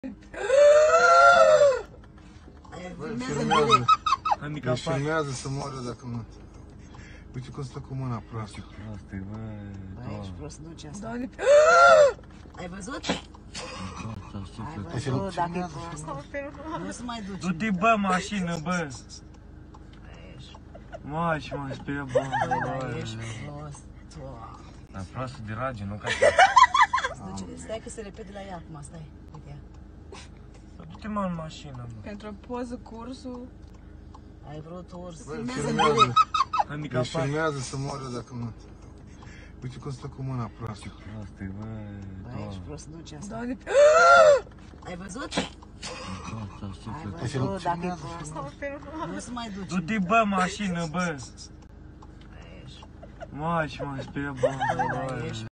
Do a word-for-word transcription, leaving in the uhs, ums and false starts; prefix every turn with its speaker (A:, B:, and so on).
A: Filmează,
B: Handicapat.
A: filmează să moară dacă nu. Uite cum stă cu mâna proastă.
B: Proste, bă.
C: Băi, ești prost, duce asta.
D: Doamne,
C: Ai văzut? Ai
A: Deci el
C: văzut, dacă e
A: filmează
C: prost.
A: frumos.
C: Nu se mai duce.
B: Du-te, bă, mașină, bă.
C: Băi, ești-
B: Mă, și mă sperie, bă.
C: Băi, dar ești prost. Doamne.
B: Dar proastă de rage, nu ca
C: Duce, stai că se repede la ea acum, stai. Uite ea.
B: Du-te, mă, în mașină, bă.
D: pentru o poză cursul.
C: Ai vrut ori,
A: Băi,
C: filmează în
A: filmează.
C: direct.
A: Deci
B: Handicapat.
A: filmează să moară dacă nu. Uite cum stă cu mâna proastă.
B: Proste, bă.
C: Băi, ești prost, duce asta.
D: Doamne,
C: Ai văzut? Ai
A: Deci el
C: văzut, dacă e
A: filmează
C: prost.
A: frumos.
C: Nu se mai duce.
B: Du-te, bă, mașină, bă.
C: Băi, ești-
B: Mă, și mă sperie, bă.
C: Băi, dar ești